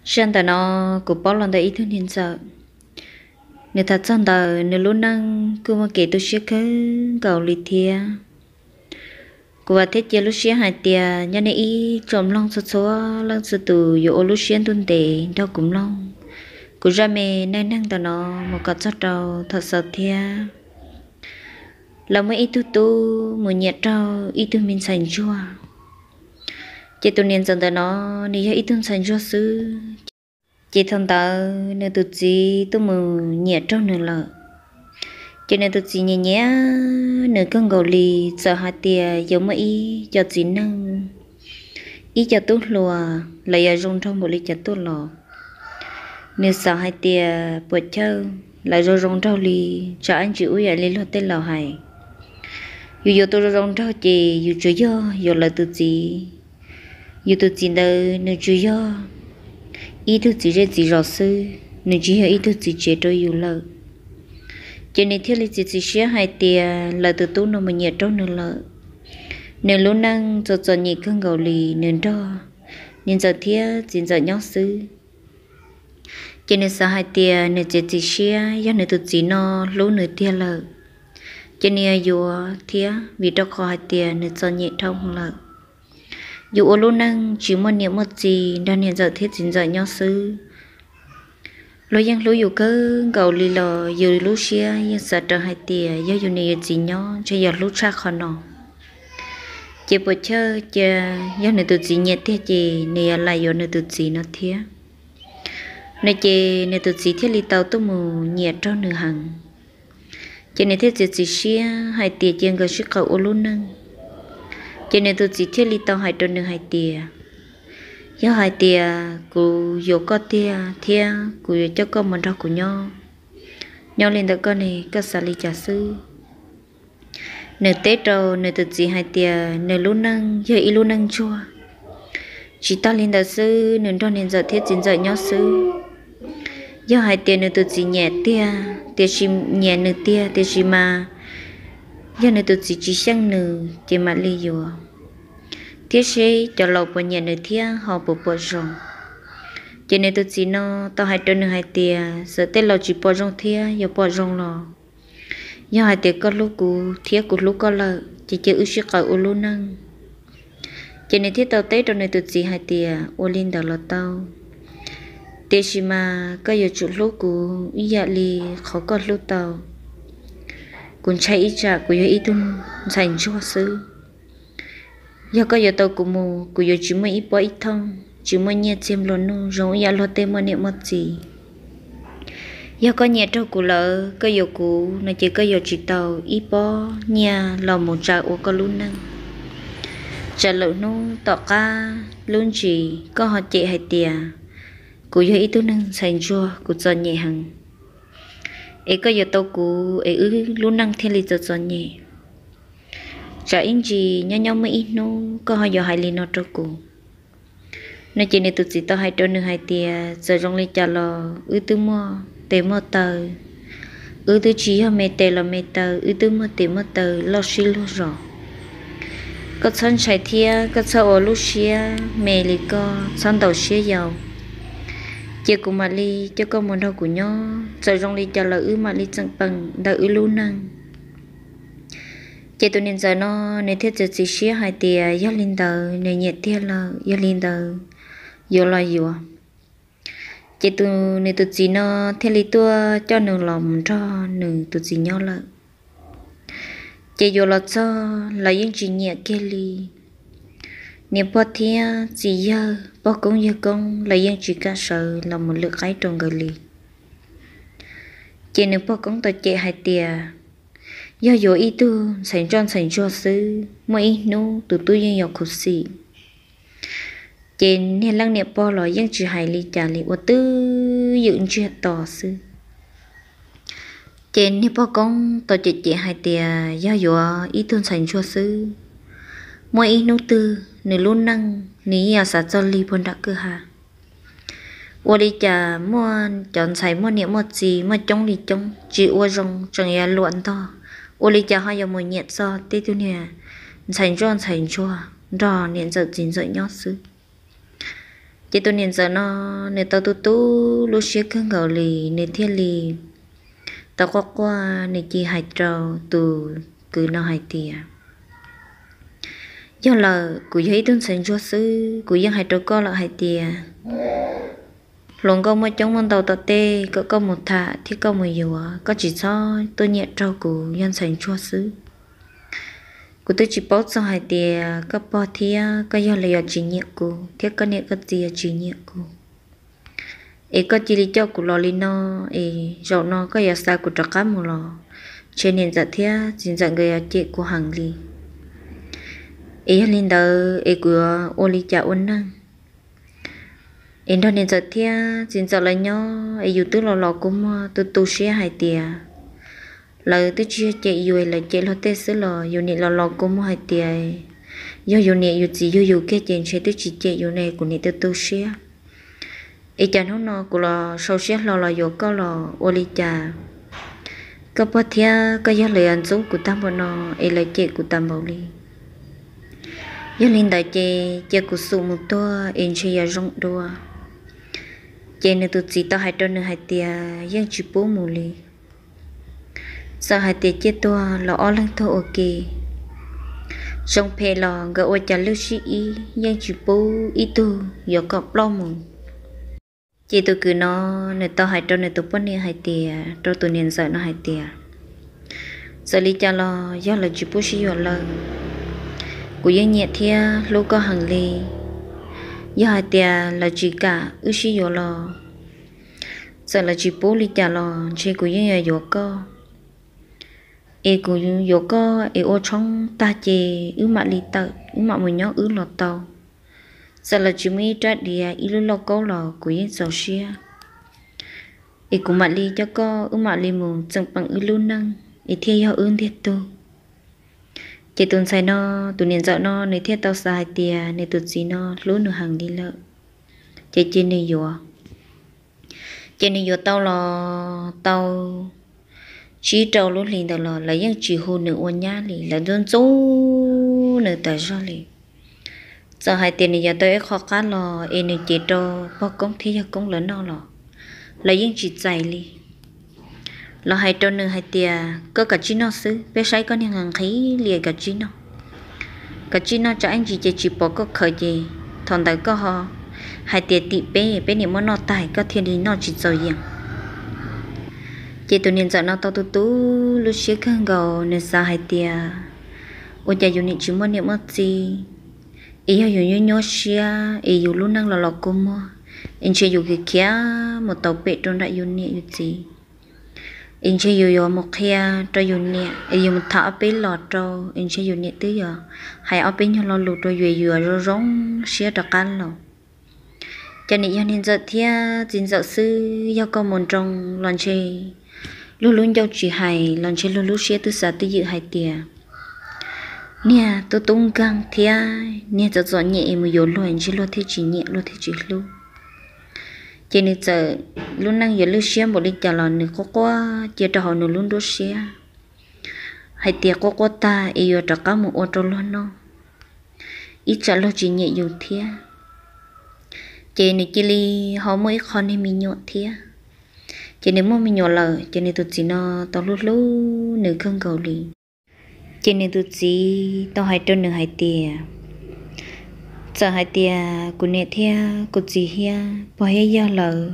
Sáng ta nó cũng bỏ lần đấy ít hơn hiện giờ. Nếu thật chân ta nếu luôn năng cứ mà kể tôi sẽ cứ cầu lì thia. Cô và thế chia lúc xưa hai tia nhà này ý trộm long số số lần số từ yếu lúc xưa tuần tệ đâu cũng long. Cô ra mẹ nên năng ta nó một cái chất đầu thật sợ thia. Là mấy ít tu một nhẹ trâu ít tu mình sành chua. Chị tôi nên dần ta nó đi ít tu sành chua sư. Chị thông ta nên tụt gì tôi mù nhẹ trâu nữa lợ. Cho nên tụt gì nhẹ nhẹ nửa cơn gầu lì sợ hai tia giống mấy cho chị năng ý cho tốt lùa lại ở trong trong một ly cho tốt lò nếu sợ hai tia bột chơi lại rồi trong trong lì cho anh chịu vậy lên lo tên lò hay dù tôi trong trong chị dù chủ do dù là tụt gì dù tụt gì đâu nếu chủ do ý tụt gì ra gì rõ sư nếu chỉ ý tụt gì chế tôi dù lợ cho nên thiết lý chỉ xé hai tia là từ tú nó mà nhiệt trong nữa lợ nếu lúc năng cho nhị cơn gầu lì nên đó nên giờ thiết chỉ giờ nhóc sư cho nên sao hai tia nếu chỉ xé do nếu từ chỉ nó lúc nửa tia lợ cho nên dù thiết vì đó khó hai tia nếu cho nhị trong lợ dù lúc năng chỉ muốn niệm một gì đó nên giờ thiết chỉ giờ nhóc sư lối giang lối dù cơ gầu lì lò dù lối xia nhưng sợ trở hai tia do dù này chỉ nhỏ cho giờ lối xa khó nọ chỉ bữa chơi chờ do này tụt gì nhẹ thế chị này lại do này tụt gì nó thế này chị này tụt gì thế li tàu tôi mù nhẹ cho nửa hàng chị này thế chỉ xia hai tia chị người sức cầu luôn năng chị này tụt gì thế li tàu hai cho nửa hai tia do hai tia của dù có tia thia của cho con mình ra của nhau lên tới con này các sản lý trả sư nửa tết rồi nửa tự gì hai tia nửa luôn năng giờ y luôn năng chua chỉ ta lên tới sư nửa đó nên giờ thiết chính giờ nhau sư do hai tia nửa tự gì nhẹ tia chim nhẹ nửa tia chim mà do nửa tự gì chỉ sang nửa chỉ mà lý do thiết sĩ cho lầu của nhà nơi thiên họ bộ rong cho nên tôi chỉ nó tao hai trơn hai tia sợ tên lầu chỉ bộ rong thiên giờ bộ rong lò do hai tia có lúc của thiết của lúc có lợ chỉ chơi ước sức cầu luôn năng cho nên thiết tao tết trong này tôi chỉ hai tia ô linh đầu là tao tia xí mà có giờ chút lúc của ý dạ li khó có lúc tao cũng chạy ít trả của ý tung dành cho sư giờ có giờ tàu của mù của giờ chỉ mới ít bỏ ít thông chỉ mới nhẹ xem luôn nu rồi giờ lo tên mà niệm mất gì giờ có nhẹ trâu của lỡ có giờ của nó chỉ có giờ chỉ tàu ít bỏ nhà lò một trà ô có luôn năng trà lợn nu tọ ca luôn chỉ có họ chị hay tiề của giờ ít tu năng sành chua của cho nhẹ hằng ấy có giờ tàu của ấy luôn năng thiên lý cho nhẹ chả in gì nhau mới ít nó có hai giờ hai ly nó cho cô nó chỉ nên tụt chỉ tao hai trâu nữa hai tia giờ trong ly chả lo tư mua tê mua tờ tư chỉ họ mê tê là mê tờ tư mua tê mua tờ lo xí lo rõ có sân chạy thia có sao ở lúc xía mê lì co sân đầu xía giàu chỉ cùng mà ly cho con muốn đâu của nhau giờ trong ly chả là mà ly chẳng bằng đã luôn năng chị tôi nên giờ nó nên thiết chỉ xía hai tia do linh tờ nên nhiệt thiết là do linh tờ do lo dùa chị tôi nên tụt gì nó theo lý tua cho nương lòng cho nương tụt gì nhau là chị do lo cho là những chuyện nhẹ kia li nếu bỏ thia gì giờ bỏ công giờ công là những chuyện cả sợ là một lực cái trong người li chị nếu bỏ công tôi chị hai tia do dù ý tu sành cho sư mấy nô tụi tôi dân dọc khúc xì trên nên lăng niệm bỏ lò dân chỉ hài li trả li tư dựng chuyện tỏ sư trên nên bỏ công tổ chức chị hai tia do dù ý tu sành cho sư mấy nô tư nửa luôn năng ní sát cho li bốn đã cơ hà ô đi trả mua chọn xài mua niệm một gì mà trong đi trong chỉ ô rong chẳng nghe luận to ô lý cha hai giờ mùi nhiệt so tê tu nè thành chua rồi niệm giờ chín giờ nhót sư chỉ tôi nhìn giờ nó nè tao tu lúc xưa khăn gạo lì nè thiên lì tao qua nè chỉ hại trâu từ cứ nó hại tiệt do là cụ thấy tôi sinh cho sư cụ dân hại trâu con là hại tiệt lòng con mới chống môn tàu tàu tê có một thả thì có một nhiều có chỉ cho tôi nhẹ trâu cụ dân sinh cho sư cụ tôi chỉ bảo cho hại tiệt có bao thia có do là chỉ nhẹ cụ thiết có nhẹ có gì chỉ nhẹ cụ ấy có chỉ lý cho cụ lo li nó ấy rồi nó có giờ sao cụ trắc cá một lò cho nên giờ thia chính giờ người chị của hàng li ấy lên đó ấy của ô li cha ôn năng ấy đó nên giờ thia chính giờ là nhau ấy yêu lò lò cũng từ tu sửa hai tia là từ chia chị yêu là chị lo tết sửa lò yêu nị lò lò cũng hai tia yêu nị yêu gì yêu cái chuyện sẽ từ chị yêu này của nị từ tu sửa ấy cha nó của là sau sửa lò yêu có lò ô li cha có bao thia có giá lời ăn sống của tam bọn nó ấy là chị của tam bảo li giờ linh đại chị của sụ một tua em chơi giờ rong đua chị nữa tụi chị tao hai trâu nữa hai tia dân chỉ bố mù li sao hai tia chết tua là ở lăng thô ok rong phe lò gỡ ôi chả lưu sĩ dân chỉ bố ít tu giờ cọp lo mù chị tụi cứ nó nữa tao hai trâu nữa tụi bọn này hai tia trâu tụi niên sợ nó hai tia giờ lý cha lo do là chỉ bố sĩ là của dân nhẹ thia lô có hàng lì do hai tia là chỉ cả ư sĩ lo giờ là chỉ bố lý cha lo chỉ của dân nhà yo có e của yo có e ô trong ta chê ư mà lý tợ ư mà một nhóm ư lọt tàu giờ là chỉ mấy trái địa ư lo có lo của dân giàu xia e của mà lý cho có ư mà lý mù chẳng bằng ư luôn năng e thia yo ư thiệt tu chị tuần sai nó tụi niên dạo nó nơi thiết tao sai tiền nơi tụt gì nó lúa nửa hàng đi lợ chị trên này tao là tao chỉ trâu lúa liền tao là những chỉ hồ nửa uốn nhá liền là đơn số nửa tài sao liền giờ hai tiền này giờ tôi khó khăn là em này chỉ trâu bao công thì giờ công lớn đâu là những chỉ dài liền là hai trâu nửa hai tia có cả chín nó xứ bé say có những hàng khí liền cả chín nó cho anh chỉ bỏ có khởi gì thằng đấy có họ hai tia tị bé niệm muốn nó tài có thiên đi nó chỉ rồi gì chị tụi niên giờ nó tao tu lúc xưa khăn gầu nên sao hai tia ôi cha dùng niệm chỉ muốn niệm mất gì ý họ dùng nhớ xia ý dùng luôn năng là lọc cô mua anh chơi dùng cái kia một tàu bể trong đại dùng niệm gì anh chơi yo một kia cho yo nè anh một thảo bên lọt cho anh chơi yo nè tới giờ hay ở bên nhau lo lụt rồi yo rong xía đặc ăn rồi cho nên giờ thia chính giờ sư do con muốn trong lon chơi luôn giao chỉ hay lon chơi luôn xía từ sáng tới giờ hay tiề nè tôi tung căng thia nè cho dọn nhẹ mà yo luôn chơi luôn thế chỉ nhẹ luôn thế chỉ luôn cho nên giờ luôn năng giờ lưu xia một đi chả là nữa có quá chỉ cho họ nữa luôn đốt xia hay tiệc có quá ta yêu cho cả một ô tô luôn nó ít chả lo chỉ nhẹ dù thia chỉ này chỉ li họ mới con nên mình nhọ thia chỉ nếu mà mình nhọ lời chỉ nên tụi chị nó tao lúc nửa không cầu lì chỉ nên tụi chị tao hay trơn nửa hay tiệc giờ hai tia của nè thia của chị hia bỏ hết giờ lời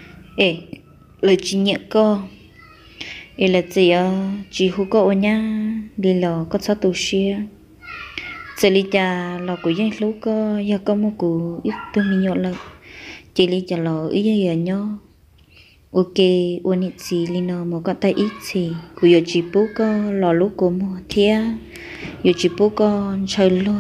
lời chị nhẹ co là chị chị hú co nha đi lò có sao tu xia giờ lý cha lò của dân lú co giờ có một cụ ít tôi mình nhọ lời chị lý cha lò ít giờ nhau ok ôn ít gì li nó một con tay ít gì của giờ chị bố co lò lú của một thia giờ chị bố con chơi luôn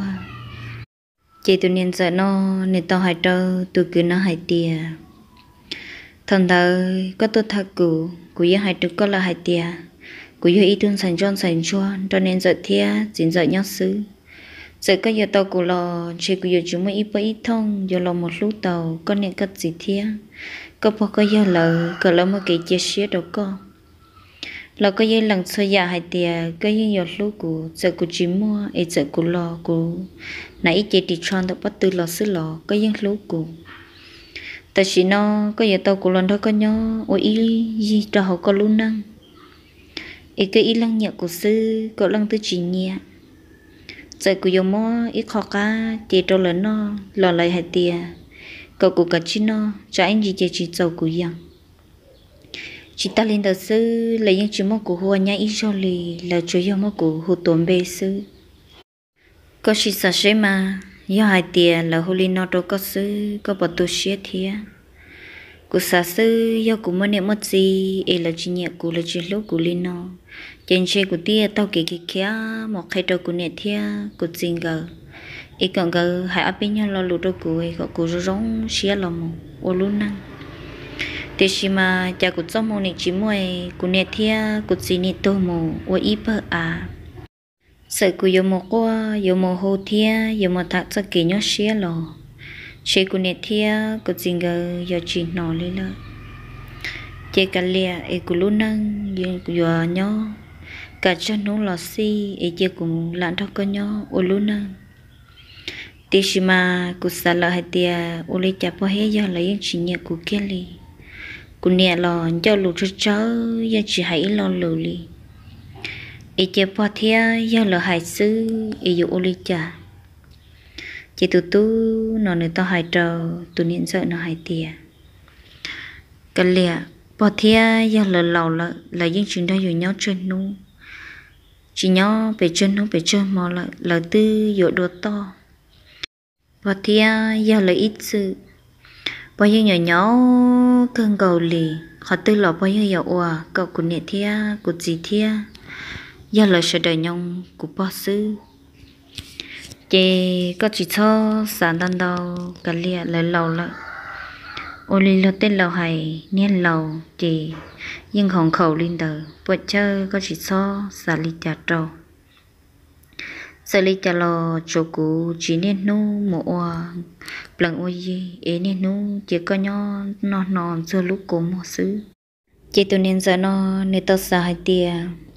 chị tụi niên giờ nó nên tao hai trâu tụi cứ nó hai tia thằng thơ có tôi thắc của yêu hai trâu có là hai tia của yêu ý thương sành cho cho nên giờ thia chính giờ nhớ xứ giờ có giờ tao của lò chị của yêu chúng mới ít thông giờ lò một lúc tàu có nên cất gì thia có bao có giờ lời có lỡ một cái chia sẻ đâu con là có những lần xưa giờ hai tia có những giọt lúa của giờ của chị mua ấy giờ của lò của nãy chị đi chọn được bắt từ lò xứ lò có những lúa của tại vì nó có giờ tàu của lần đó có nhớ ôi ý gì cho họ có luôn năng ý cái ý lăng nhẹ của sư có lăng tư chỉ nhẹ giờ của yo mò ít khó cá chỉ cho lớn nó lò lại hai tia cậu của cả chi nó cho anh gì chỉ giàu của yang chỉ ta lên đầu sư là những chuyện mò của hoa nhã ít cho lì là chủ yếu mò của hồ tuấn bê sư có chỉ sợ sẽ mà do hai tia là hồ linh nó đâu có sư có bảo tu sửa thiệt cô xã sư do cô mới niệm mất gì ấy là chuyện nhẹ cô là chuyện lúc cô linh nó trên xe của tia tao kể kia một khai đầu của nè thia của chính gờ ấy còn gờ hai áp bên nhau lo lụt đâu cô ấy gọi cô rong xía lòng ô luôn năng thế khi mà cha của trong môn này chỉ mỗi của nè thia của chính nè tô mù ô ít bơ à sợ của yêu một qua yêu một hồ thia yêu một thạc cho kỹ nhau xía lò chế của nè thia của chính gờ giờ chỉ nọ lấy lợ chế cả lìa ấy của luôn năng giờ nhau cả chân nó là si ấy chia cùng lãn thọ con nhau ô luôn năng tishima của sa la hai tia ô lấy chả bao hết giờ lấy những chuyện nhẹ của kia li của nhẹ lo cho lụt cho giờ chỉ hãy lo lử li ấy chia bao thia giờ là hai sư ấy ô lấy chả chỉ tu nó người ta hai trâu tu niệm sợ nó hai tia cái lìa bao thia giờ là lầu là những chuyện đó dù nhau trên nu chỉ nhau về chân nó về chân mà là tư dội đồ to và thia giờ là ít sự bao nhiêu nhỏ nhỏ cơn cầu lì họ tư lọ bao nhiêu giờ òa cậu của nè thia của gì thia giờ là sự đời nhung của bác sư chị có chỉ cho sản đàn đầu cả lìa lại lầu lại ô li lo tên lầu hay niên lầu chị nhưng hồng khẩu linh đời vợ chơi có chỉ so xả li chả trâu xả li chả lo chỗ cũ chỉ nên nu mộ lần ôi gì ấy nên nu chỉ có nhỏ non giờ lúc cố một xứ chị tụi nên giờ nó nên tao xả hai tia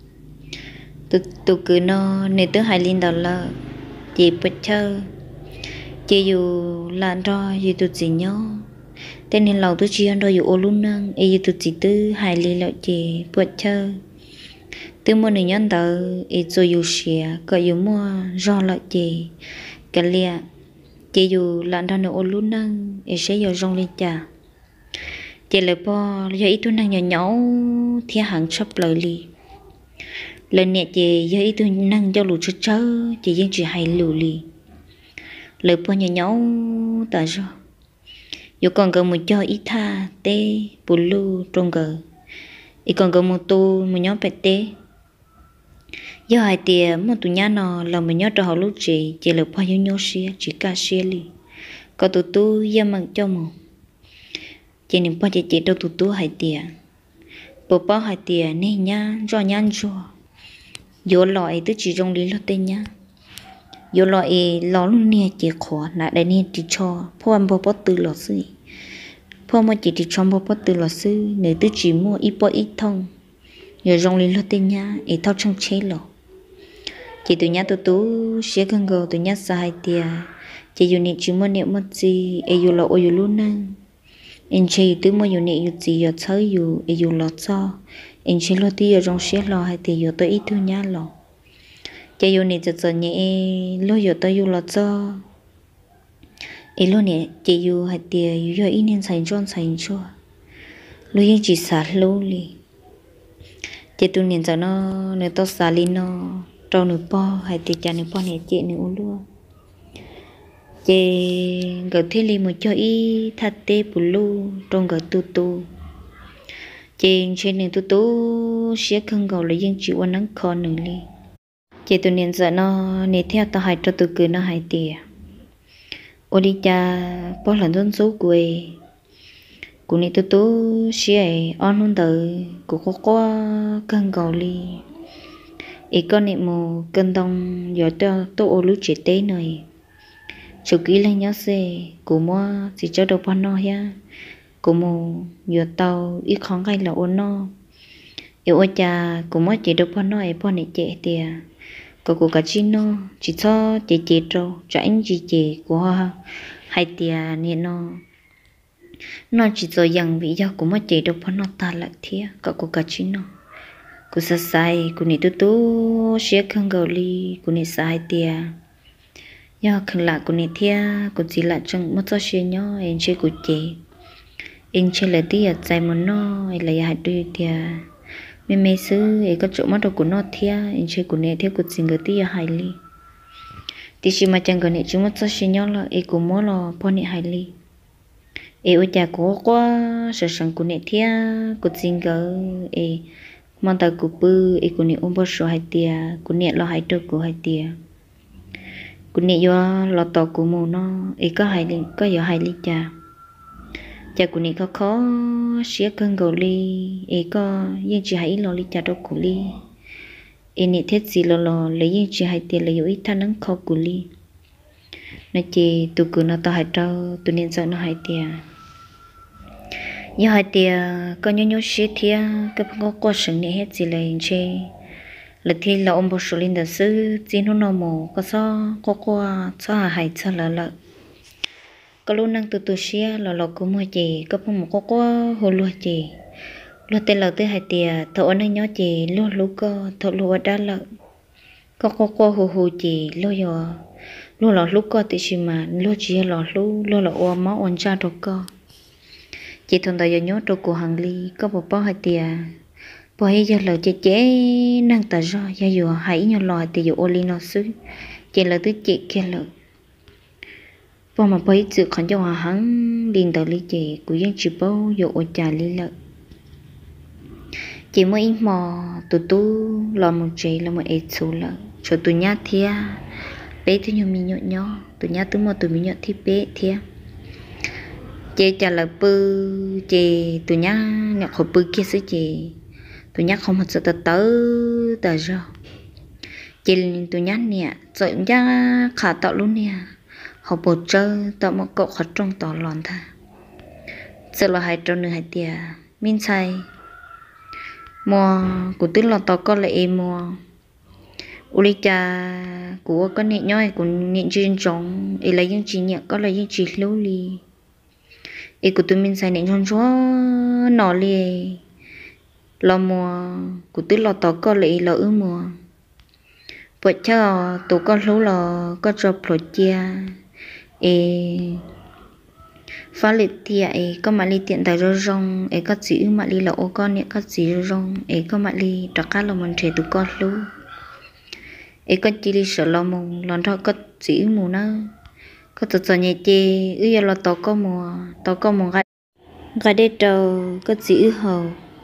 tụi cứ nó nên tớ hai linh đời là chị vợ chơi chị dù làm ra dù tụi gì nhau tên nên lâu tôi chỉ ăn rồi ô luôn nâng ấy tôi chỉ tư hai ly lợi chị vượt chơi từ mua nửa nhân tờ ấy rồi dù xìa có dù mua do lợi chị cái lìa chị dù làm ra nửa ô luôn nâng ấy sẽ giờ rong lên chả chị lại po giờ ít tôi năng nhỏ nhỏ thì hàng sắp lời lì lần nè chị giờ ít tôi năng cho lụt chớ chị dân chỉ hay lù lì lời po nhỏ nhỏ tại sao dù còn có một cho ít tha tê bulu trong gờ ít còn có một tu một nhóm bẹt tê do hai tia một tụi nhá nó là một nhóm cho họ lúc chỉ là bao nhiêu nhau xia chỉ cả xia li có tụi tu giờ mặc cho một chỉ nên bao chỉ đâu tụi tu hai tia bộ bao hai tia nên nhá do nhăn cho vô loại tức chỉ trong lý lo tên nhá vô loại lo luôn nè chỉ khó lại đây nè chỉ choพ่อบ่từ lọ sưพ่อmà chỉ trongบ่từ lọ sư nếu tôi chỉ mua ít bao ít thông nhờ trong lý lo tên nhá ít thao trong chế lọ chỉ tụi nhá tụi tú sẽ cần go tụi nhá sai tia chỉ dù nè chỉ mua nè mất gì ai dù lọ ai dù luôn nè anh chỉ tụi mua dù nè dù gì dù chơi dù ai dù lọ cho anh chỉ lo tia trong sẽ lọ hay tia dù tôi ít tụi nhá lọ chỉ dù nè giờ nhẹ lo dù tôi dù lọ cho ấy lo nè chỉ dù hai tia dù ít nên xài cho lo yên chỉ xả lâu li chỉ tụi nên giờ nó nếu tao xả li nó trâu nửa po hai tia cha nửa po nè chị nửa uống luôn chị gỡ thế li một cho ít thắt tê bulu trong gỡ tu chị trên nửa tu sẽ không gầu lấy yên chịu ăn nắng con nửa li chị tụi nên giờ nó nè theo tao hai cho tụi cứ nó hai tia ô đi cha bao lần dân số quê của nè tu sẽ on luôn đời của có cân gầu li ý con nè mù cân đông giờ tôi ô lú chỉ tế này chủ kỹ lên nhớ xe của mua chỉ cho đồ bao no ya của mù giờ tàu ít khó ngay là ôn no yêu ôi cha của mua chỉ đồ bao no ấy bao nè trẻ tiề của cả chi nó chỉ cho chị trâu cho anh chị của hai tia nè nó nó chỉ rồi dần vì do cũng mất chỉ đâu phải nó ta lại thiệt cậu có cả chín nó cô sa sai cô này tú xé khăn gầu li cô này sai tia do khăn lạ cô này thiệt cô chỉ lại trong mất cho xé nhó em chơi cô chị em chơi là tia chạy mà nó là ya đôi tia mẹ xứ ấy có chỗ mất đâu của nó thiệt em chơi cô này thiệt cô chỉ người tia hay li thì chỉ mà chẳng cần này chúng mất cho xé nhó là ấy cô mua là bao nhiêu hay li ấy ở nhà có quá sợ sẵn cô này thiệt cô chỉ người ấy mà ta cụ bự ấy cô này ôm bao số hai tia cô này lo hai đôi của hai tia cô này do lo to của mồ nó ấy có hai linh có giờ hai linh cha cha cô này có khó xía cơn gầu li ấy có nhưng chỉ hai lo li cha đâu của li ấy này thiết gì lo lấy nhưng chỉ hai tia lấy ít than nắng khó của li nó chỉ tụ cứ nó to hai trâu tụ nên sợ nó hai tia như hai tia có nhau xí thia cái có qua sừng này hết gì là chơi là thì là ông bố số linh đã sư chỉ nó mồ có sao có qua sao hay sao là có luôn năng từ xí là cũng mua gì có một có hồ lúa gì lúa tên là tới hai tia thợ anh ấy nhớ gì lúa có thợ lúa đã là có hồ gì lúa là lúa có thì chỉ mà lúa chỉ là lúa là ô máu ôn cha đâu có chị thằng ta giờ nhớ trâu của hàng ly có một bao hai tia bao hay giờ lời chế năng ta do giờ giờ hãy nhau lòi thì giờ oli nó xứ chị là tới chị kia lợi bao mà bao sự khẩn cho hòa hắn liền tờ ly chị của dân chỉ bao giờ ô trà ly lợi chị mới mò tu là một chị là một ít số lợi cho tụi nhá thia bé thứ nhiều mình nhỏ tụi nhá tụi mình nhỏ thì bé thia chị trả lời bự chị tụi nhá nhập khẩu bự kia xứ chị tụi nhá không thật sự tới rồi chị tụi nhá nè rồi nhá khả tạo luôn nè học bộ chơi tạo một cậu khó trong tỏ lòn tha sợ là hai trâu nữa hai tia min say mua của tức là tao có lại mua uli cha của con nịnh nhoi của nịnh chuyên trống ấy lấy những chỉ nhẹ có lấy những chỉ lâu li ấy của tụi mình xài nịnh trong chúa nọ li lo mua của tụi lo tao có lại lo mua vợ cho tụi con lâu lo có cho chia ấy phá liệt thì ấy có mà li tiện tại rong ấy có chỉ mà li là ô con nhẹ có chỉ rong ấy có mà li đặc cá là mình trẻ tụi con lâu ấy có chỉ đi sợ lo mông lần đó có chỉ mù nó có tụt tụt nhẹ chê giờ là tao có mù gai đây trâu có chỉ hầu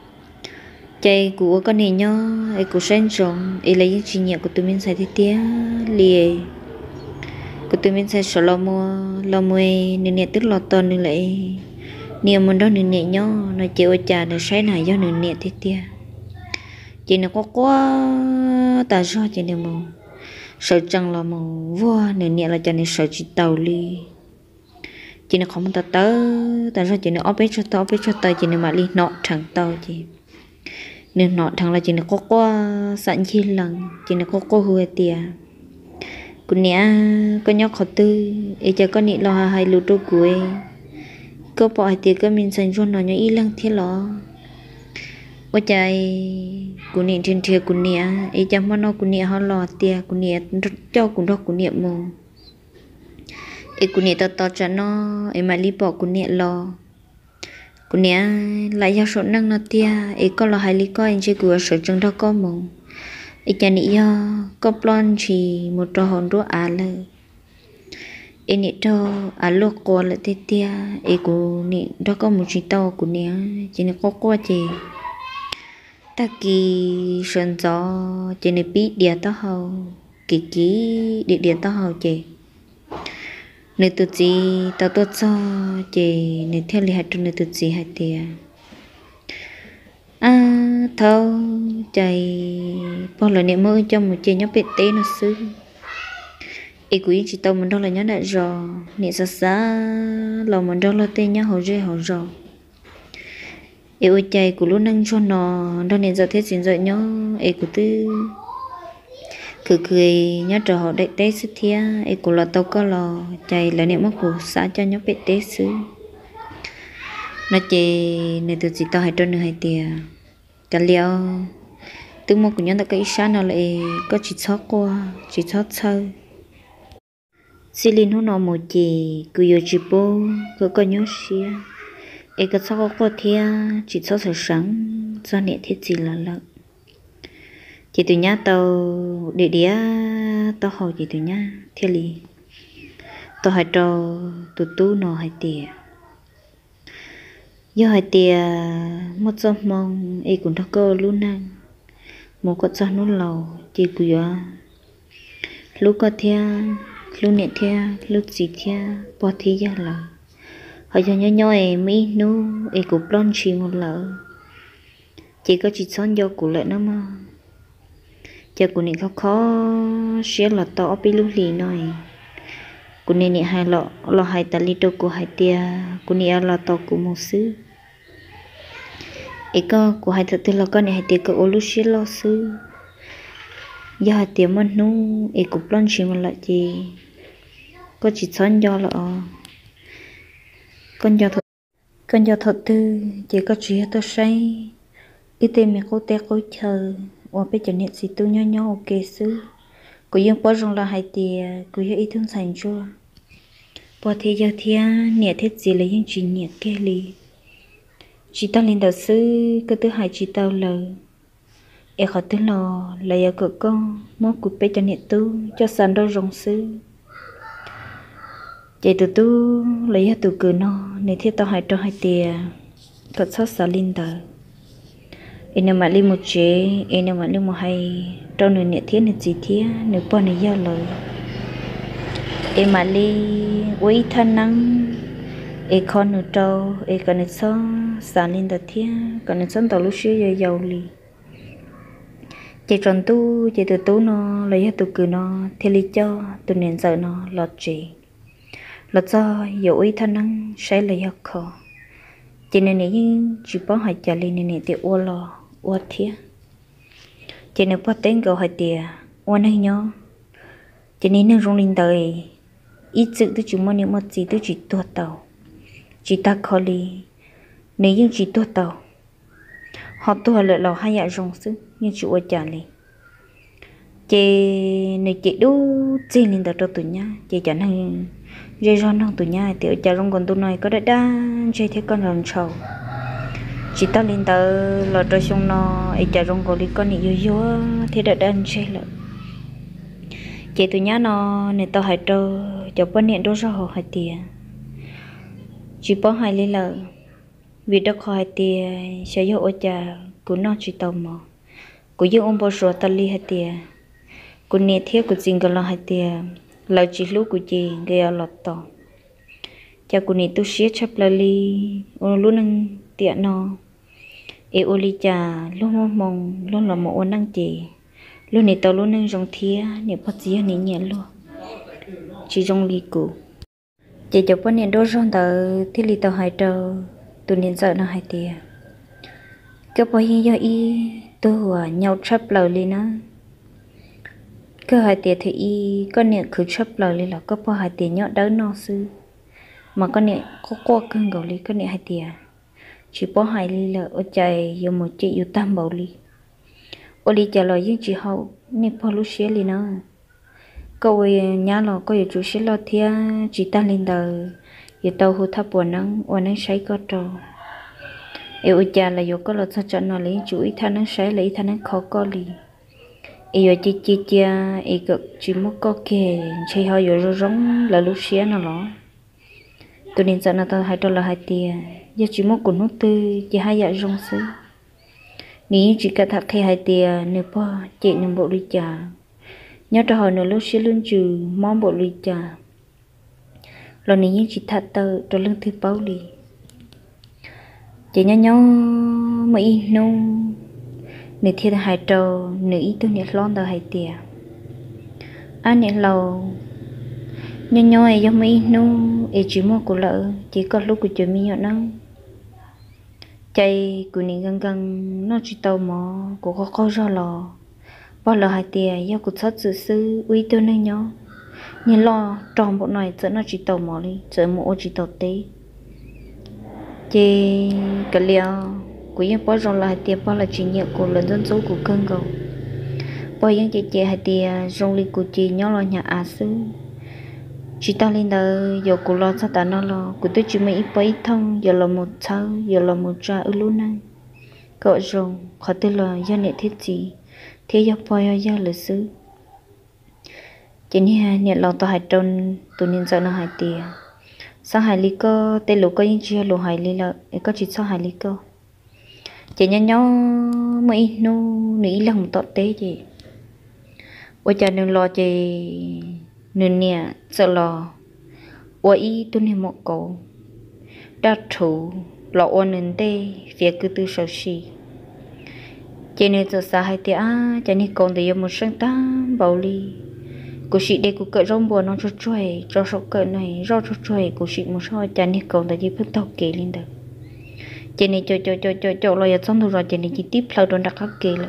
chạy của con này nhá ấy của sen rong ấy lấy những chuyện nhẹ của tụi mình xài thì tía lìa của tụi mình xài sợ lo mua nên nhẹ tức lo to nên lại nhiều mình đó nên nhẹ nhá nó chịu trà nó say này do nên nhẹ thì tía chị nó có quá ta do chị này mù sợ chẳng là mù vua nên nhẹ là cho nên sợ chị tàu li chị nó không ta ta do chị nó ốp cho tao chị nó mà li nọ thằng tao chị nên nọ thằng là chị nó có quá sẵn chi lần chị nó có hùa tiề cô nè có nhóc khó tư ấy cho con nị lo hay lụt đôi cuối có bỏ hai tiề có mình sinh cho nó nhớ y lăng thế lo ôi trời cô nị trên thiệt cô nị ấy chẳng mà nó cô nị họ lo tiề cô nị cho cô đó cô nị mù ấy cô nị to cho nó ấy mà li bỏ cô nị lo cô nè lại giao số năng nó tia ấy có là hai lý coi anh chơi của sở trường đó có mong ấy cha nị có plan chỉ một trò hòn đũa lơ ấy nị trò lô qua lại tia ấy cô nị đó có một chuyện tao cô nè chỉ nè có qua chị ta kỳ sơn gió chỉ nè biết địa tao hầu kỳ địa tao hầu chị nơi tụt gì tao tốt cho chị nơi theo lý hạt trong nơi tụt gì hạt tiền thâu chạy bao lần niệm mơ cho một chị nhóc bé té nó xứ ý quý chị tao mình đó là nhớ đại rò niệm xa lòng mình đó là tên nhớ hồ rò ý ôi chạy của lúc năng cho nó đó niệm giờ thế xin rồi nhớ ý của tư cười nhớ trò họ đại tế sư thia ấy của là tao có lò chạy là niệm mất của xã cho nhóc bé tế sư nó chỉ nên tụi chị tao hay cho nữa hay tiề cả liao từ một của nhân ta cái sáng nào lại có chỉ sót qua chỉ sót sâu xí linh hú nó một chỉ cứ yêu chỉ bố cứ có nhớ xía ấy cái sao có thia chỉ sót sợ sáng do nhẹ thiết gì là lợn chị tụi nhá tao để đĩa tao hỏi chị tụi nhá thiên lý tao hỏi cho tụi tú nó hay tiề do hai tia một giọt mong ấy cũng đã có luôn nè một con giọt nó lầu chỉ cứ lúc có thia lúc nhẹ thia lúc gì thia bỏ thi ra lờ họ cho nhỏ em mi nu ấy cũng plon chi một lờ chỉ có chỉ son do cụ lợi nó mà giờ cụ này khó xé là to bị lúc lì nói cụ này hai lọ hai ta li đâu của hai tia cụ này là to của một xứ ấy có của hai thật là con này hai tia có ô lúc xé lo xứ giờ hai tia mất nu ấy cũng plon chi một lại gì có chỉ son do là con do thật tư chỉ có chuyện tôi say ít tiền mình có té có chờ và bây giờ nhận gì tôi nhỏ ok xứ cô yên quá rong là hai tia cô yên ít thương thành chưa bỏ thế giờ thia nhẹ thế gì là những chuyện nhẹ kê li chỉ tao lên đầu sư cái thứ hai chỉ tao lờ em khó thứ lò là giờ cỡ con mốt của bây giờ nhẹ tu cho sàn đôi rong sư chạy từ tu lấy hết từ cửa nó nên thiết tao hai cho hai tia cỡ sót xả lên đầu em mà lên một chế em mà lên một hay trong nửa nhẹ thiết nửa gì thiết nửa bao nửa giờ lời em mà li quý thân năng em con nửa trâu em còn nửa son sáng lên đầu thiết còn nửa son tàu lúc xưa giờ giàu li chạy tròn tu chạy từ tu nó lấy hết từ cửa nó thì li cho từ nền giờ nó lọt chỉ lọt do dấu ý thân năng sẽ lấy hết khó cho nên nếu chỉ bảo hai trả lên này thì ô lo ô thiết cho nên bắt tên gọi hai tia ô này nhau cho nên nó rung lên đời ít sự tôi chỉ muốn những một gì tôi chỉ tua tàu chỉ ta khó đi nếu như chỉ tua tàu họ tua lại lò hai dạ rong sức nhưng chịu ở trả liền chị này chị đu chị lên tàu cho tụi nhá chị chẳng hay dây ron không tụi nhá thì ở trả rong còn tụi này có đã chơi thế con làm trầu chỉ ta lên tàu lò cho xong nó ở trả rong còn đi con này vô thế đã đang chơi lại chị tụi nhá nó này tao hay cho bọn niệm đôi rồi hay tiền chỉ bỏ hai lấy lợ vì đó khỏi tiền sẽ yêu ở nhà của nó chỉ tao mà của yêu ông bao giờ tao li hay tiền của niệm thiết của chính cái lo hay tiền là chỉ lúc của chị gây lọt tao cha của niệm tôi xé chấp là li luôn năng tiện nó ô li cha luôn mong luôn là một năng chị luôn này tao luôn năng trong thía này bắt gì này nhẹ luôn chỉ trong ly cũ chỉ cho bọn niệm đôi trong tao thì ly tao hai trâu tụi niệm sợ nó hai tia cái bao nhiêu giờ y tôi hòa nhau chấp lời lên nó cái hai tia thì y con niệm cứ chấp lời lên là có bao hai tia nhọ đỡ nó sư mà con niệm có qua cơn gầu ly con niệm hai tia chỉ bao hai ly là ở chạy dùng một chị yêu tam bảo ly ô ly trả lời những chị hậu nên bao lúc xé ly nó câu nhà lo có yêu chú xé lo thia chỉ ta lên đời yêu tàu hút tháp buồn năng sấy có trâu yêu cha là yêu có lo sao cho nó lấy chú ý tha năng sấy lấy tha năng khó có lì yêu chi cha yêu cực chỉ muốn có kề chơi hơi yêu rong là lúc xé nó lo tụi nên sợ nó tao hai trâu là hai tia giờ chỉ muốn cuốn hút tư chỉ hai dạ rong xứ ní chỉ cả thạc khi hai tia nếu po chị nằm bộ ly trà nhớ cho hồi nữa lúc xưa luôn trừ món bộ ly trà lần này chỉ thạc tờ cho lưng thứ bao ly chị nhớ nhau mấy nung nửa thiên hai trâu nửa ít tôi nhớ lon tờ hai tia anh nhớ lâu nhớ nhau ấy giống mấy nung ấy chỉ mua của lợ chỉ có lúc của chị mi nhớ năng chạy của những gần nó chỉ tàu mò của có ra lò bao lò hai tia do cuộc sát sự sư uy tư nơi nhau nhìn lo tròn bộ này sợ nó chỉ tàu mò đi sợ mộ chỉ tàu té chị cái liều của những bao rong là hai tiệp bao là chỉ nhẹ của lần dân số của cơn gầu bao những chị hai tiệp rong li của chị nhớ là nhà à sư chỉ tao lên đời giờ của lo sao ta nó lo của tôi chỉ mấy ít thông giờ là một thao giờ là một trà ở luôn này cậu rong khó tên là gia nệ thiết gì thế giờ bao giờ là sư chỉ nha nhận lòng tao hai tròn tụi nên sợ nó hai tiệp sao hai lý cơ tên lũ có những chia lũ hai lý là có chỉ sao hai lý cơ chị nhớ nhớ mấy nu nghĩ lòng tọt tế chị ôi cha đừng lo chị nương nè sợ lo ôi ý tôi nên một cậu đã thủ lo ôn nên tê việc cứ tư sở xì chị nên sợ xa hai tia cho nên còn để một sáng tám bảo ly cô chị đây cô cởi rong bùa nó cho chuối cho số cởi này cho chuối cô chị một số cho nên còn để chỉ phức tóc kỹ lên được chị này cho lo xong rồi chị này chỉ tiếp theo đón đặt các kỹ lại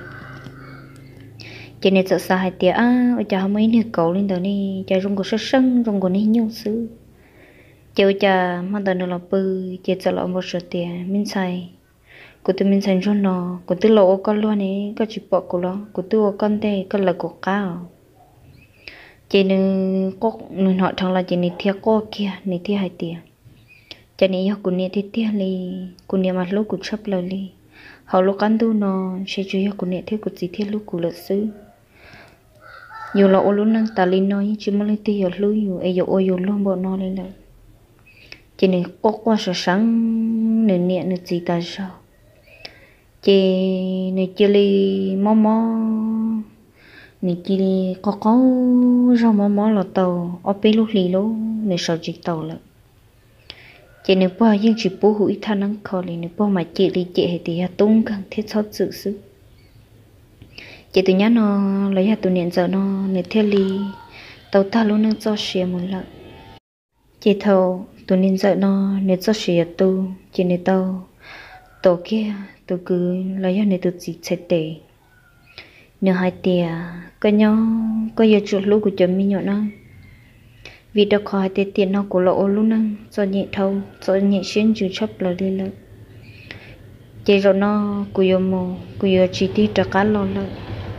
chị này sợ sai tiệt ở cha mấy nửa cầu lên đó đi cha rong có sát sân rong có ní nhiều xứ chị cha mà tao nó là bự chị sợ là một số tiền mình xài của tôi mình xài cho nó của tôi lộ con luôn này có chỉ bỏ của nó của tôi con đây con là của cao chị nên có nên họ thằng là chị này thiệt có kia này thiệt hai tiền cho nên học cuốn này thì tiếc li cuốn này mà lúc cũng chấp lời li họ lúc ăn tu nó sẽ chú ý cuốn này theo cuốn gì theo lúc của lịch sử nhiều là ôn luôn năng ta linh nói chỉ muốn lấy tiền ở lối nhiều ấy ôi nhiều luôn bọn nó lên lại cho nên có qua sợ sáng nên nhẹ nên gì ta sao chị này chỉ li mò mò này chỉ li có rau mò mò là tàu ở bên lúc lì lố này sợ chỉ tàu lại chị nếu bao nhiêu chỉ bố hủy than năng khó thì nếu bao mà chị đi chị thì tung càng thiết sót sự sự chị tự nhớ nó lấy hạt tụ niệm giờ nó để theo ly tàu ta luôn nâng cho xìa một lần chị thầu tụ niệm giờ nó để cho xìa tu chị để tàu tổ kia tụ cứ lấy hạt để tụ chỉ chạy tệ nếu hai tia có nhau có giờ chuột lú của chấm mi nhỏ nó vì đó khỏi tiền tiền nó của lỗ luôn nè do nhẹ thâu do nhẹ xuyên chịu chấp là đi lợi chỉ rồi nó của yêu chi tiết cho cá lo lợi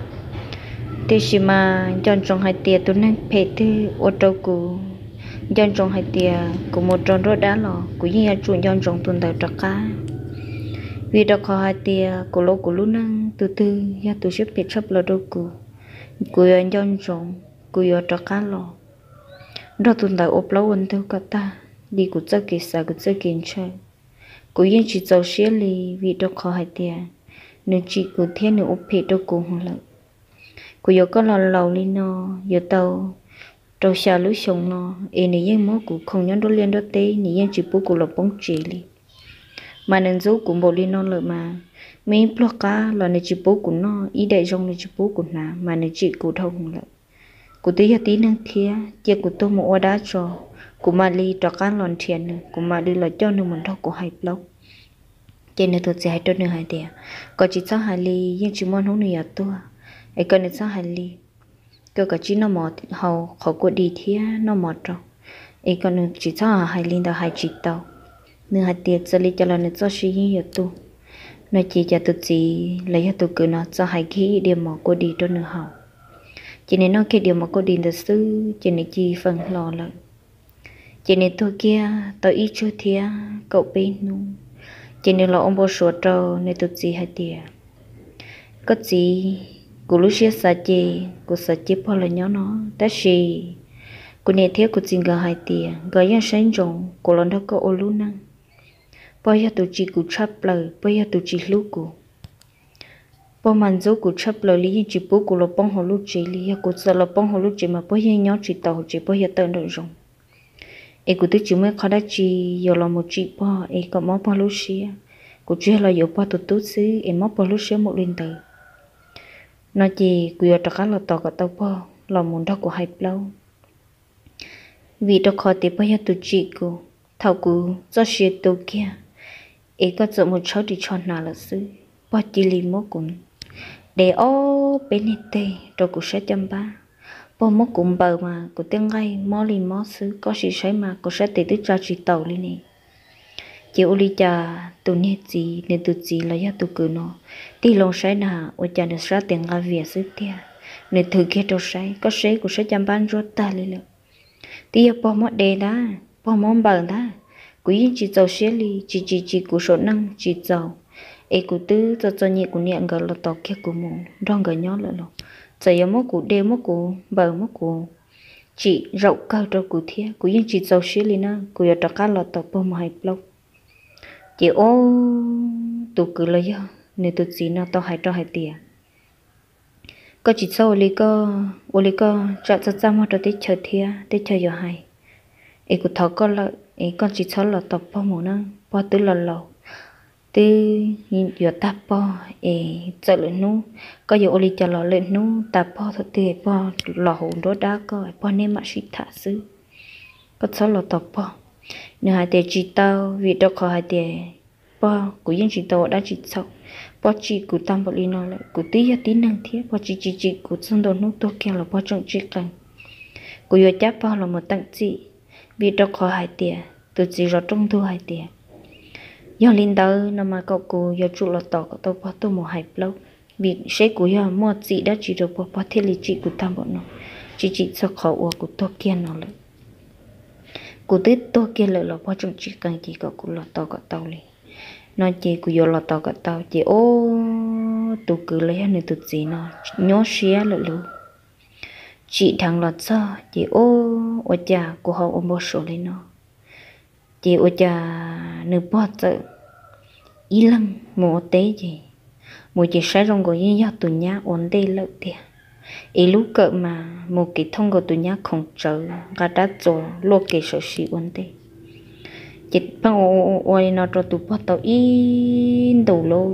thế chỉ mà chọn trong hai tiền tôi nên phải thứ ô tô của chọn trong hai tiền của một tròn rốt đá lò của những nhà chủ chọn trong tuần đầu cho cá vì đó khỏi hai tiền của lỗ của luôn nè từ từ nhà tôi sẽ phải chấp là đâu của yêu chọn trong của yêu cho cá lò đó tuần đầu ốp lâu ôn theo cả ta đi của cha kỳ sa của cha kiến chơi của những chị giàu xía li vì đó khó hay tiền nên chị của thiên nữ ốp hết đâu cùng hơn lợi của yêu có lò lầu li nó yêu tàu trâu xa lưới sông nó em này những món của không nhắn đôi liên đôi tê này những chị bố của lộc bóng chỉ li mà nên dấu của bộ li nó lợi mà mấy plot cá là này chị bố của nó ý đại trong này chị bố của nó mà này chị của thông lợi của tôi giờ tí năng thia chia của tôi một ô đá cho của Mali cho cá lòn thiền của Mali là cho nên mình thôi của hai blog trên này tôi sẽ hai đôi nữa hai đẻ có chỉ sao hai ly nhưng chỉ mong không nhiều tôi ấy cần nên sao hai ly cơ cả chỉ nó mọt hầu khó của đi thia nó mọt rồi ấy còn nên chỉ sao hai ly đó hai chỉ tàu nữa hai tiệt sẽ ly cho là nên cho suy nghĩ tôi nói chỉ cho tôi chỉ lấy tôi cứ nó cho hai cái điểm mọt của đi cho nữa hầu chỉ nên nó cái điều mà cô định được sư chỉ nên chỉ phần lo lắng chỉ nên tôi kia tôi ít cho thia cậu bên nu chỉ nên là ông bố số trâu nên tôi chỉ hai tiền có gì cô lúc xưa sa chị cô sa chị bao là nhớ nó ta gì cô nên thiếu cô chỉ hai tiền gọi những sáng rộng cô lần đó có ô luôn năng bây giờ tôi chỉ cô chấp lời bây giờ tôi chỉ lúc cô bao màn dấu của chấp lời lý chỉ bố của lộc bông hồ lúc chỉ lý của giờ lộc bông hồ lúc chỉ mà bao giờ nhớ chỉ tàu chỉ bao giờ tên nội dung ấy của tôi chỉ mới khó đắt chỉ giờ là một chỉ bao ấy có món bao lúc xưa của chưa là giờ bao tụt tụt xí ấy món bao lúc xưa một lần từ nó chỉ của giờ tất cả là tàu cả tàu bao là muốn đó của hai lâu vì đó khó thì bao giờ tụt chỉ của thầu của do xưa tàu kia ấy có giờ một cháu đi chọn nào là xứ bao chỉ li mốt cũng để ô bên tê rồi cũng sẽ chăm ba bao mốt cũng bờ mà của tiếng gai mò li mò xứ có gì sai mà cũng sẽ tự cho chị tàu đi nè chỉ ô li cha tụ nè gì nên tụ gì là do tụ cứ nó tí lòng sai na ô cha được sát tiền ngà việt xứ tia nên thử kia đâu sai có sai của sai chăm ban rốt ta lên了tí bỏ mất đề đó bỏ món bằng đó quý chỉ giàu xe li chỉ của số năng chỉ giàu ấy của tư cho nhẹ của nhẹ gần là tàu kia của mồm đang gần nhau lại rồi giờ mất của đê mất của bờ mất của chị rậu cao cho của thiê của những chỉ giàu xe li na của giờ cả là tàu bơm hai lốc chị ô tụ cứ lấy giờ nên tụ gì nó tao hai cho hai tiền có chỉ sau ô li có cho một đợt tết chờ thiê tết chờ giờ hai ấy của thọ có là ấy con chỉ sau là tập bao mùa năng bao tứ là lâu tứ giờ tập bao ấy chờ lên nú có giờ ô li chờ lò lên nú tập bao thôi tứ bao lò hồn đó đã có bao nem mà sĩ thả xứ có sau là tập bao nếu hai tiền chỉ tao vì đâu có hai tiền bao của những chỉ tao đã chỉ sau bao chỉ của tam bảo li nó lại của tí năng thiết bao chỉ của dân đồ nút tôi kêu là bao trọng chỉ cần của giờ chấp bao là một tăng trị vì đâu có hai tiền từ chỉ rồi trong thu hai tiền do linh đầu nằm mà cậu cô giờ trụ là tỏ cậu tôi bao tôi một hai lâu vì sẽ của giờ mua chị đã chỉ được bao thế lý chị của tam bảo nó chỉ cho khẩu của tôi kia nó lại của tết tôi kia lại là bao trọng chỉ cần chỉ cậu cũng là tỏ cậu tao liền nói chị của giờ là tao cậu tao chị ô tụ cứ lấy này tụ gì nó nhớ xía lại luôn chị thằng lọt sao chị ô cha của họ ôm bó sổ lên nó chị ô cha nửa bó tự ý lắm một tế gì một chị sai rong của những giao tụi nhá ổn đây lợi tiền ý lúc cỡ mà một cái thông của tụi nhá không trở gà đá rồi lô kể sở sĩ ổn đây chị bằng ôi nó cho tụi bó tàu in đầu lô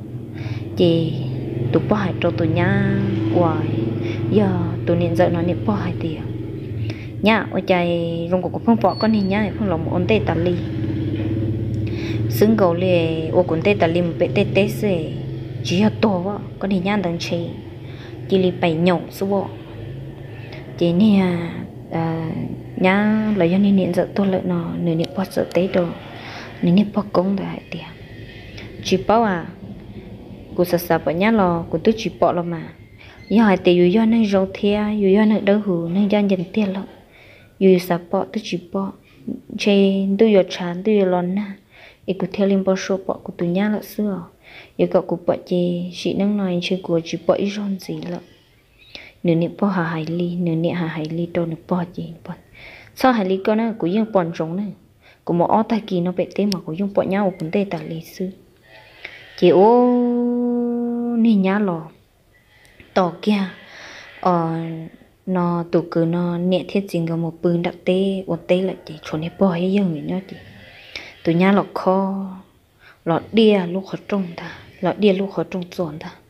chị tụi bó hãy cho tụi nhá hoài giờ tụi niệm dậy nó niệm bó hai tiền nhá ôi trời rong của phong bọ con này nhá phong lòng ổn tê tà li xứng gầu lì ô cuốn tê tà li một bệ tê tê xề chỉ là to vợ con này nhá đằng chị chỉ li bảy nhậu số bộ chị nè nhá lấy cho nên niệm dậy tôi lại nó nửa niệm bó sợ tê đồ nửa niệm bó công để hai tiền chỉ bảo à cô sợ sợ bỏ nhá lò cô tôi chỉ bỏ là mà giờ hai tỷ dù do nên rau thia dù do nên đỡ hủ nên do dần tiền lắm dù sao bỏ tôi chỉ bỏ chơi tôi giờ chán tôi giờ lon na ý của theo liên bao số bỏ của tôi nhá là xưa giờ cậu của bỏ chơi chị năng nói chơi của chỉ bỏ ít rong gì lắm nửa niệm bỏ hà hải ly nửa niệm hà hải ly đâu nửa bỏ gì bỏ sao hải ly con nó của dương bòn trống này của một ó tai kỳ nó bị té mà của dương bỏ nhau cũng tê tả lý sư chị ô nên nhá lò tỏ kia nó tụ cứ nó nhẹ thiết chính có một bưng đặc tê một tê lại chỉ cho nên bỏ hết dân người nhá chị tụi nhá lọ kho lọ đia lúc khó trông ta lọ đia lúc khó trông tròn ta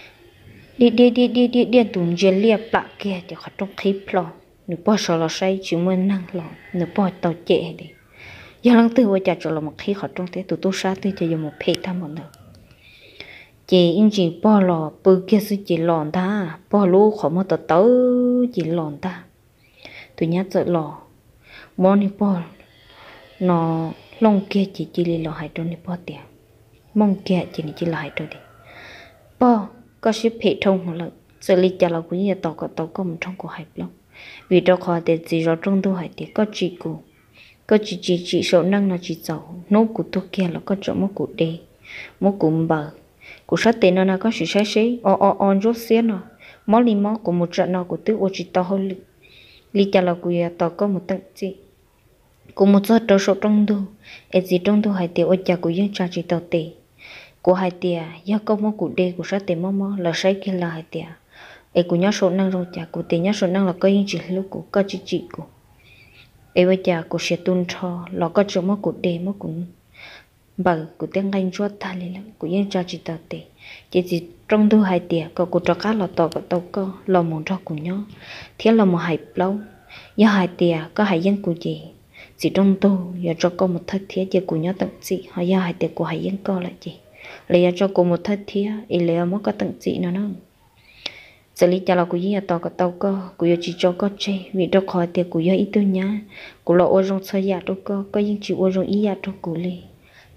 đi tụi dê lia bạc kia thì khó trông khí plò nửa bỏ sò lọ say chỉ muốn năng lọ nửa bỏ tàu chệ đi giờ lăng tư với chả cho là một khí khó trông thế tụi tôi sát tôi chỉ dùng một phê tham một nữa chị in chỉ bỏ lò bự kia sư chỉ lòn ta bỏ lú khỏi một tờ tớ chỉ lòn ta tụi nhát sợ lò món đi bỏ nó lông kia chỉ lì lò hai trâu đi bỏ tiền mông kia chỉ là hai trâu đi bỏ có ship hệ thống hoặc là xử lý trả là cũng như tàu có một trong của hai lông vì đó khỏi để gì rồi trong tôi hai tiền có chỉ số năng là chỉ giàu nốt của tôi kia là có chỗ một của đê một của bờ của sát tên nó có sự sai sấy on rốt xé nó món li món của một trận nào của tứ ô chỉ to hơn li chả là của to có một tầng gì của một số trâu số trong đu ấy gì trong đu hai tiền ô chả của dân cha chỉ tao tệ của hai tiền do có món của đê của sát tên món là sai kia là hai tiền ấy của nhá số năng rồi chả của tiền nhá số năng là có những chỉ lúc của có chỉ của ấy bây giờ của sẽ tuân cho là có chỗ món của đê món của bờ của tiếng Anh chúa ta lên lắm của những cha chỉ tao tệ chỉ trong đôi hai tiệt có của trò cá là tàu có là một trò của nhau thế là một hai lâu giờ hai tiệt có hai dân của gì chỉ trong tôi giờ cho có một thất thiết giờ của nhau tận gì họ giờ hai tiệt của hai dân co lại gì lấy cho cô một thất thiết ý lấy mất có tận gì nữa xử lý cho là của những tàu có của giờ chỉ cho có chơi vì đâu khỏi tiệt của giờ ít tôi nhá của là ô rong chơi giả đâu có những chịu ô rong ý giả đâu của li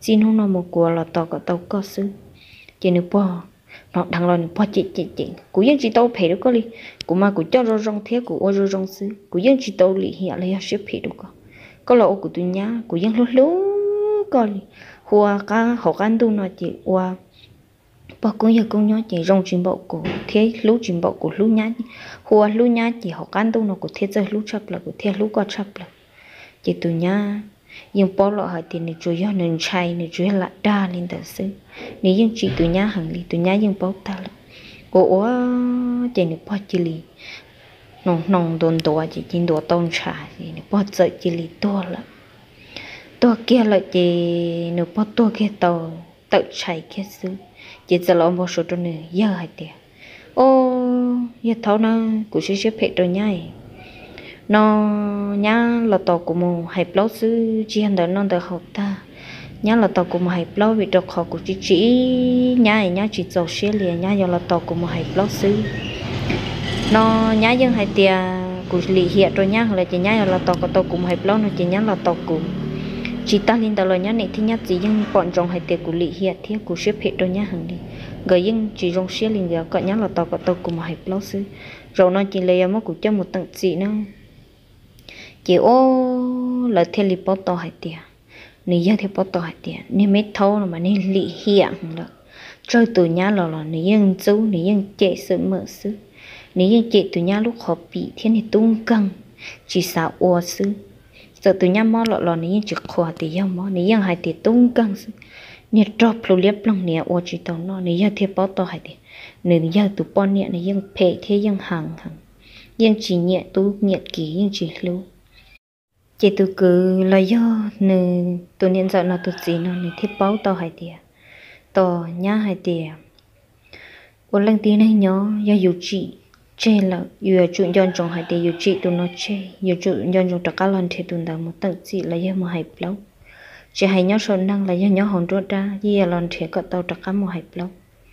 xin hôm nào một của là tàu có tàu có sư chỉ nếu bỏ nó thằng lo bỏ chị cú yên chỉ tàu phải được có đi cú mà cú cho rong thế cú ô rong sư cú yên chỉ tàu lì hiện là ship phải được có là ô của tôi nhá cú yên lúc lúc còn hoa cá họ ăn tu nó chị hoa bà cũng giờ cũng nhớ chị rong chuyện bộ của thế lúc chuyện bộ của lúc nhá hoa lúc nhá chị họ ăn tu nó của thế giờ lúc chấp là của thế lúc có chấp là chị tôi nhá nhưng bỏ lọ hỏi tiền này chủ yếu nên chạy này chủ yếu là đa lên thật sự nếu nhưng chị tôi nhá hàng đi tôi nhá nhưng bỏ ta là ủa chị này bỏ chỉ lì nòng đồn đùa chị chỉ đùa tôn trả gì này bỏ sợ chỉ lì to là to kia là chị nếu bỏ to kia tàu tự chạy kia xứ chị sẽ lo một số trong này giờ hay tiền ô giờ thấu nó cũng sẽ xếp hết rồi nhá nó nhá là tàu của một hai bao sư chỉ hành động non từ học ta nhá là tàu của một hai bao bị đọc học của chị nhá chỉ giàu xe liền nhá giờ là tàu của một hai bao sư nó nhá dân hai tia của lì hiện rồi nhá là chị nhá là tàu của một hai bao nó chỉ nhá là tàu của chị ta lên tàu là nhá này thì nhá chỉ dân bọn trong hai tia của lì hiện thì của xếp hết rồi nhá hàng đi người dân chỉ trong xe liền giờ có nhá là tàu của một hai bao sư rồi nó chỉ lấy một của cho một tầng chị nữa chị ô là theo lý bảo tỏ hay tiền nếu dân theo bảo tỏ hay tiền nếu mấy thâu mà nên lý hiện được chơi từ nhà là nếu dân chú nếu dân chạy sự mở sự nếu dân chạy từ nhà lúc họ bị thế này tung căng chỉ sao ô sự sợ từ nhà mò là nếu dân chỉ khó thì dân mò nếu dân hay thì tung căng nếu drop lưu liếp lòng nè ô chỉ tao nó nếu dân theo bảo tỏ hay tiền nếu dân tụ bọn nè nếu dân phê thế dân hàng dân chỉ nhẹ tu nhẹ kỹ dân chỉ lưu chị tôi cứ là do nè tôi nhận ra là tôi gì nó nè thiết báo tao hay tiệt tao nhá hay tiệt một lần tiền này nhớ do dù chị chê là dù chuyện dân trong hay tiệt dù chị tôi nó chê dù chuyện dân trong tất cả lần thì tôi đã một tận chị là do một hai lâu chị hay nhớ số năng là do nhớ hồn rốt ra vì lần thì có tao tất cả một hai lâu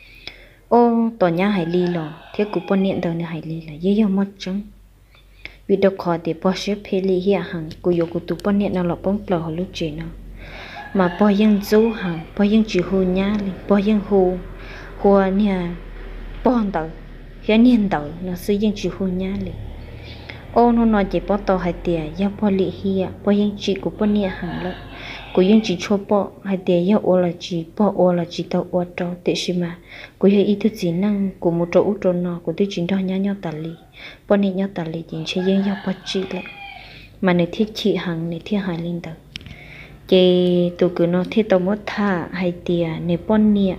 ô tao nhá hay li lò thế cũng bọn niệm tao nè hay li là do mất trắng vì đâu khó để bỏ xếp hệ lý hiện hàng của yêu của tụ bọn niệm nào là bóng bờ lúc chế nào mà bỏ dân dấu hàng bỏ dân chỉ hồ nhá bỏ dân hồ nhà bỏ tàu hiện niên tàu nó sử dụng chỉ hồ nhá liền ô nó nói chỉ bỏ tàu hay tiền ya bỏ lý hiện bỏ dân chỉ của bọn niệm hàng là của dân chỉ cho bỏ hay tiền ya ô là chỉ bỏ ô là chỉ tàu ô trâu để xem mà của hệ ý thức gì năng của một chỗ trâu nó của tôi chính đó nhá nhau tali bọn này nhau tali chính chế dân nhau bắt chỉ lại mà này thiết chị hàng này thiết hai linh tờ chị tụi cứ nó thiết tàu mất thả hay tiền này bọn nè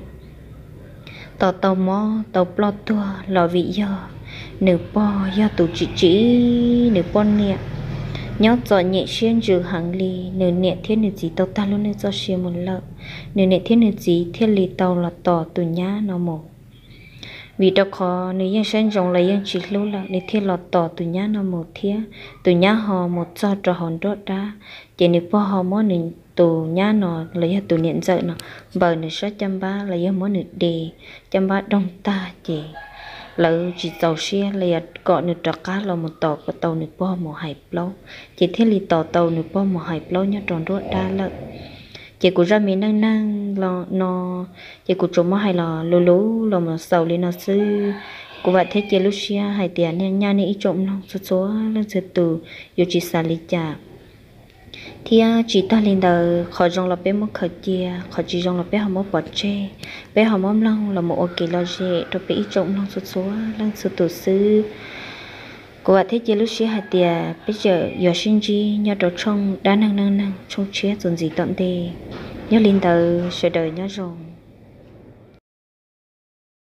tàu mò tàu plot tua lò vị do nửa bò do tụi chị nửa bọn nè nhớ cho nhẹ xuyên trừ hàng ly nửa nhẹ thiết nửa gì tàu ta luôn nửa cho xuyên một lợ nửa nhẹ thiết nửa gì thiết ly tàu là tỏ tụi nhá nó một vì đó khó nếu dân sinh trong lấy dân chỉ lưu là nếu thiết lọt tỏ tụi nhá nó một thiết tụi nhá họ một cho trò hòn đốt ra chỉ nếu bỏ họ mỗi nên tụi nhá nó lấy tụi nhận dợ nó bờ này số 130 lấy mỗi nửa đề 130 đông ta chỉ lấy chỉ tàu xe lấy gọi nửa trò cá là một tàu có tàu nửa bỏ một hải lâu chỉ thiết li tàu nửa bỏ một hải lâu nhá tròn đốt ra lợi chị cũng ra miền năng lo nó chị cũng trồng hay là lú là mà sầu lên nó sư cũng vậy thế chị Lucia hay tiền nên nhà này trồng nó số lên từ dù chị xả lý trả thì chị ta lên đầu khỏi trong là bé mất khỏi chia khỏi chỉ trong là bé không mất bọt tre bé không mất lăng là một ok lo gì rồi bé trồng nó số lên từ sư cô ạ thế chị Lucia hay tiền bây giờ giờ sinh chi nhớ đồ trong đã năng trong chế dồn gì tận thế nhớ linh tờ sợ đời nhớ rồi